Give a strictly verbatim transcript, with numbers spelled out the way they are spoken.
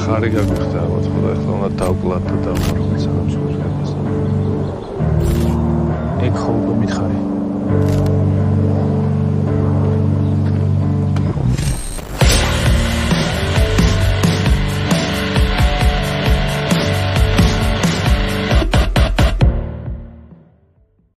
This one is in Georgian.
ხარი გაგვიხდა ალბათ, ხოლმე ახლა უნდა დავკლათ და დავმარხოთ სანამ სხვა.